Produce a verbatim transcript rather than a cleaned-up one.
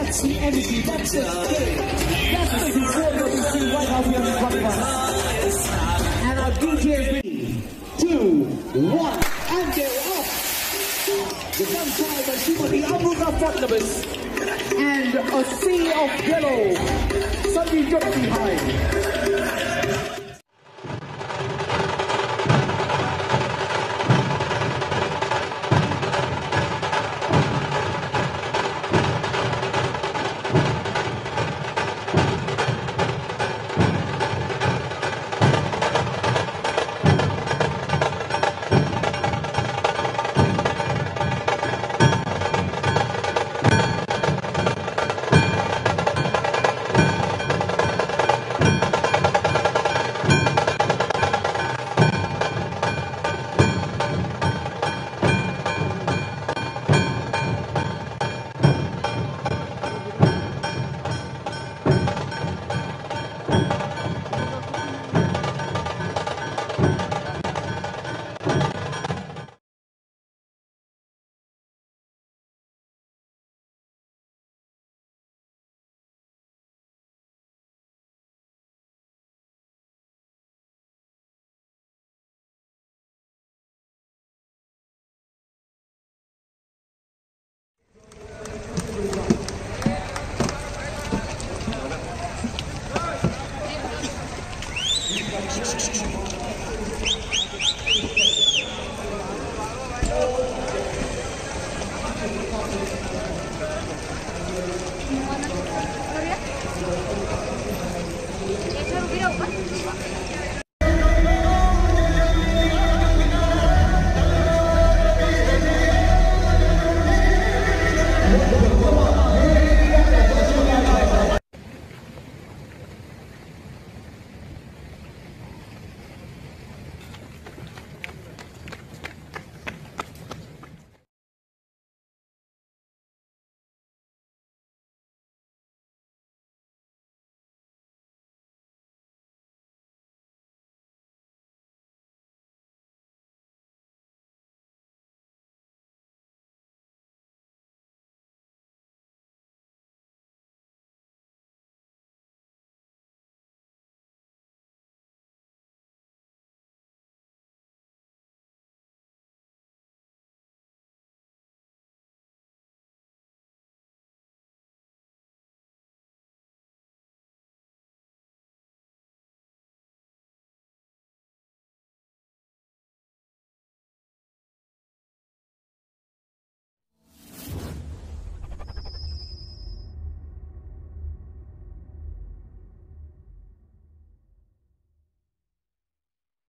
That's the energy, that's the spirit. That's the support that we see right now here in front of us. And our D J is ready. Two, one, and they're off. The sunshine by Shimati Amruta Fatnabis. And a sea of yellow. Somebody jump behind.